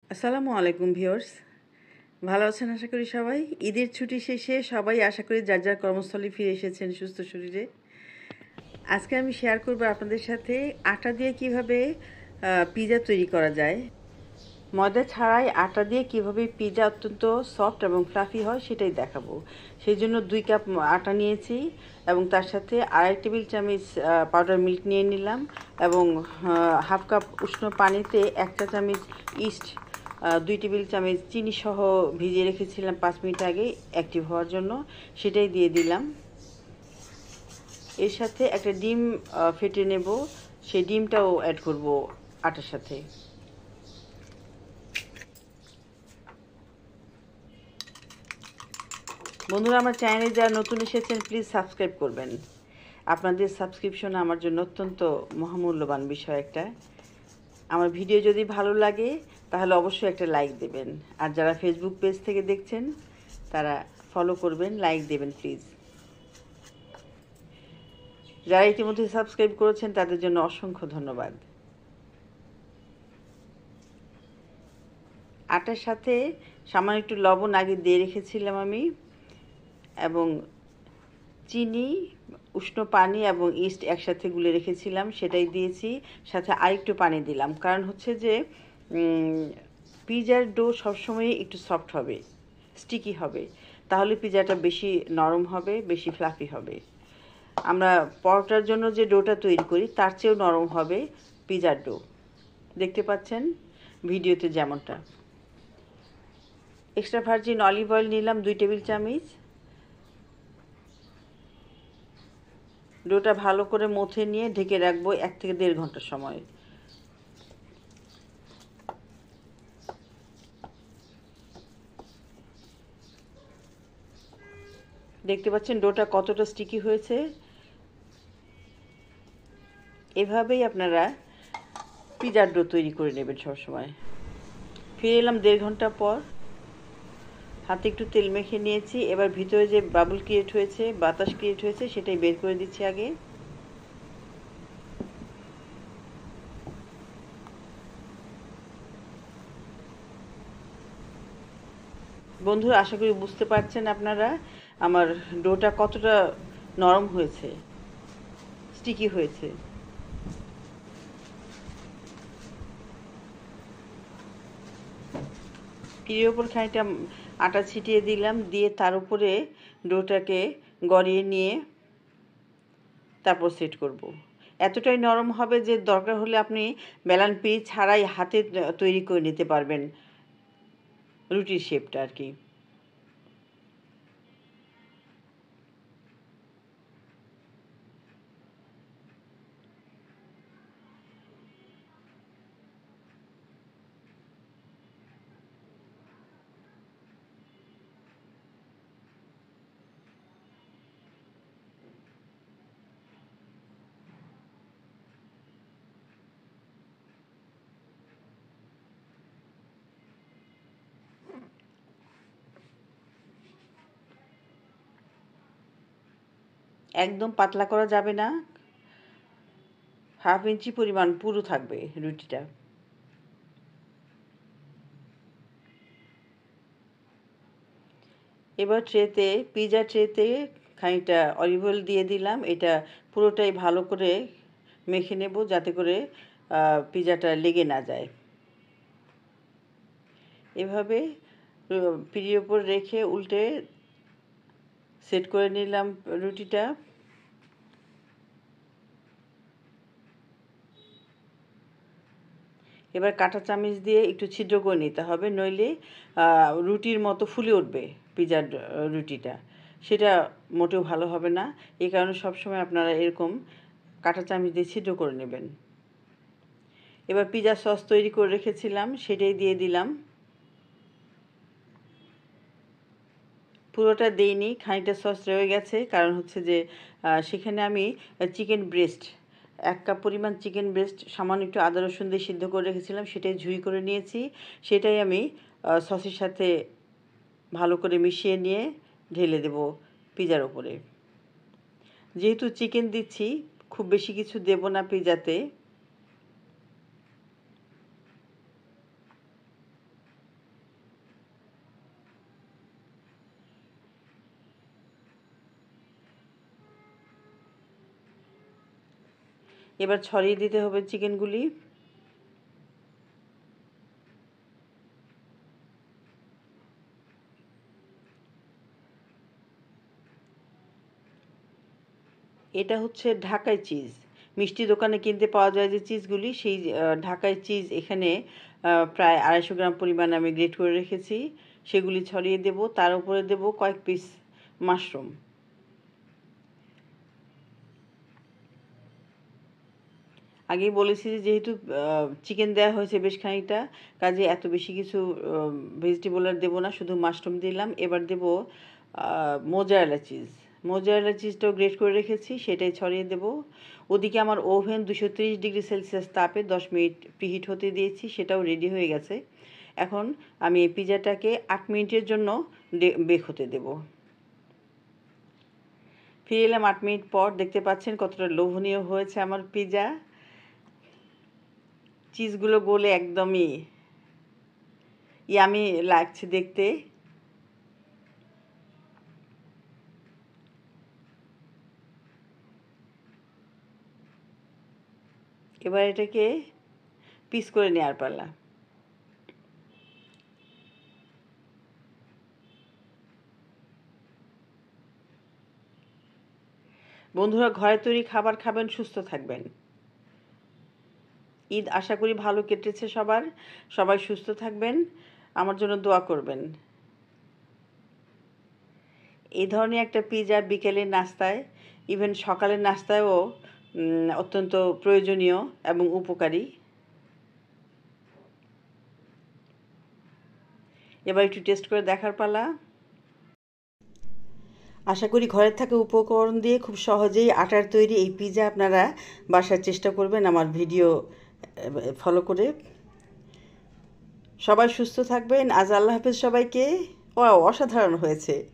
আসসালামু আলাইকুম ভিউয়ার্স, ভালো আছেন আশা করি সবাই। ঈদের ছুটি শেষে সবাই আশা করি যার যার কর্মস্থলে ফিরে এসেছেন সুস্থ শরীরে। আজকে আমি শেয়ার করব আপনাদের সাথে আটা দিয়ে কিভাবে পিৎজা তৈরি করা যায়। ময়দা ছাড়াই আটা দিয়ে কিভাবে পিৎজা অত্যন্ত সফট এবং ফ্লাফি হয় সেটাই দেখাবো। সেই জন্য 2 কাপ আটা নিয়েছি এবং তার সাথে 2.5 টেবিল চামচ পাউডার মিল্ক নিয়ে নিলাম এবং হাফ কাপ উষ্ণ পানিতে 1 চা চামচ ইস্ট, 2 টেবিল চামচ চিনি সহ ভিজিয়ে রেখেছিলাম 5 মিনিট আগে অ্যাক্টিভ হওয়ার জন্য, সেটাই দিয়ে দিলাম। এর সাথে একটা ডিম ফেটে নেব, সেই ডিমটাও অ্যাড করব আটার সাথে। বন্ধুরা, আমার চ্যানেলে যারা নতুন এসেছেন প্লিজ সাবস্ক্রাইব করবেন। আপনাদের সাবস্ক্রিপশন আমার জন্য অত্যন্ত মহামূল্যবান বিষয় একটা। আমার ভিডিও যদি ভালো লাগে তাহলে অবশ্যই একটা লাইক দেবেন, আর যারা ফেসবুক পেজ থেকে দেখছেন তারা ফলো করবেন, লাইক দেবেন প্লিজ। যারা ইতিমধ্যে সাবস্ক্রাইব করেছেন তাদের জন্য অসংখ্য ধন্যবাদ। আটার সাথে সামান্য একটু লবণ আগে দিয়ে রেখেছিলাম আমি, এবং চিনি, উষ্ণ পানি এবং ইস্ট একসাথে গুলে রেখেছিলাম সেটাই দিয়েছি, সাথে আরেকটু পানি দিলাম। কারণ হচ্ছে যে পিৎজার ডো সবসময় একটু সফট হবে, স্টিকি হবে, তাহলে পিৎজাটা বেশি নরম হবে, বেশি ফ্লাফি হবে। আমরা পরোটার জন্য যে ডোটা তৈরি করি তার চেয়েও নরম হবে পিৎজার ডো, দেখতে পাচ্ছেন ভিডিওতে যেমনটা। এক্সট্রা ভার্জিন অলিভ অয়েল নিলাম 2 টেবিল চামচ। ডোটা ভালো করে মথে নিয়ে ঢেকে রাখবো 1 থেকে 1.5 ঘন্টা সময়। দেখতে পাচ্ছেন ডোটা কতটা স্টিকি হয়েছে। এভাবেই আপনারা পিৎজার ডো তৈরি করে নেবেন সবসময়। ফিরে এলাম 1.5 ঘন্টা পর। হাতে একটু তেল মেখে নিয়েছি। এবার ভিতরে যে বাবল ক্রিয়েট হয়েছে, বাতাস ক্রিয়েট হয়েছে, সেটাই বের করে দিচ্ছি আগে। বন্ধুরা, আশা করি বুঝতে পারছেন আপনারা আমার ডোটা কতটা নরম হয়েছে, স্টিকি হয়েছে। পিঠের ওপর খানিকটা আটা ছিটিয়ে দিলাম, দিয়ে তার উপরে ডোটাকে গড়িয়ে নিয়ে তারপর সেট করব। এতটাই নরম হবে যে দরকার হলে আপনি বেলান পিঁড়ি ছাড়াই হাতে তৈরি করে নিতে পারবেন রুটির শেপটা আর কি। একদম পাতলা করা যাবে না, 1/2 ইঞ্চি পরিমাণ পুরু থাকবে রুটিটা। এবার পিৎজা ট্রেতে খানিকটা অলিভ অয়েল দিয়ে দিলাম। এটা পুরোটাই ভালো করে মেখে নেব যাতে করে পিৎজাটা লেগে না যায়। এভাবে পিঁড়ির ওপর রেখে উল্টে সেট করে নিলাম রুটিটা। এবার কাঁটা চামচ দিয়ে একটু ছিদ্র করে নিতে হবে, নইলে রুটির মতো ফুলে উঠবে পিৎজার রুটিটা, সেটা মোটেও ভালো হবে না। এই কারণে সবসময় আপনারা এরকম কাঁটা চামচ দিয়ে ছিদ্র করে নেবেন। এবার পিৎজা সস তৈরি করে রেখেছিলাম সেটাই দিয়ে দিলাম। পুরোটা দেইনি, খানিকটা সস রয়ে গেছে, কারণ হচ্ছে যে সেখানে আমি চিকেন ব্রেস্ট 1 কাপ পরিমাণ চিকেন ব্রেস্ট সামান্য একটু আদা রসুন দিয়ে সিদ্ধ করে রেখেছিলাম, সেটাই ঝুরি করে নিয়েছি। সেটাই আমি সসের সাথে ভালো করে মিশিয়ে নিয়ে ঢেলে দেব পিৎজার ওপরে। যেহেতু চিকেন দিচ্ছি খুব বেশি কিছু দেব না পিৎজাতে। এবার ছড়িয়ে দিতে হবে চিকেনগুলি। এটা হচ্ছে ঢাকাই চিজ, মিষ্টি দোকানে কিনতে পাওয়া যায় যে চিজগুলি, সেই ঢাকাই চিজ এখানে প্রায় 250 গ্রাম পরিমাণ আমি গ্রেট করে রেখেছি, সেগুলি ছড়িয়ে দেব। তার উপরে দেব কয়েক পিস মাশরুম। আগেই বলেছি যে যেহেতু চিকেন দেওয়া হয়েছে বেশ খানিকটা, কাজে এত বেশি কিছু ভেজিটেবল আর দেবো না, শুধু মাশরুম দিলাম। এবার দেব মোজারেলা চিজ। মোজারেলা চিজটাও গ্রেট করে রেখেছি, সেটাই ছড়িয়ে দেব। ওদিকে আমার ওভেন 230 ডিগ্রি সেলসিয়াস তাপে 10 মিনিট প্রিহিট হতে দিয়েছি, সেটাও রেডি হয়ে গেছে। এখন আমি এই পিজাটাকে 8 মিনিটের জন্য বেক হতে দেব। ফিরে এলাম 8 মিনিট পর। দেখতে পাচ্ছেন কতটা লোভনীয় হয়েছে আমার পিজা। চিজগুলো গলে একদমই ইয়ামি লাগছে দেখতে। এবার এটাকে পিস করে নেওয়ার পালা। বন্ধুরা, ঘরে তৈরি খাবার খাবেন, সুস্থ থাকবেন। ঈদ আশা করি ভালো কেটেছে সবার। সবাই সুস্থ থাকবেন, আমার জন্য দোয়া করবেন। এই ধরনের একটা পিজা বিকেলের নাস্তায়, ইভেন সকালের নাস্তায়ও অত্যন্ত প্রয়োজনীয় এবং উপকারী। এবার একটু টেস্ট করে দেখার পালা। আশা করি ঘরে থাকা উপকরণ দিয়ে খুব সহজেই আটার তৈরি এই পিজা আপনারা বাসার চেষ্টা করবেন আমার ভিডিও ফলো করে। সবাই সুস্থ থাকবেন। আজ আল্লাহ হাফেজ সবাইকে। ও অসাধারণ হয়েছে।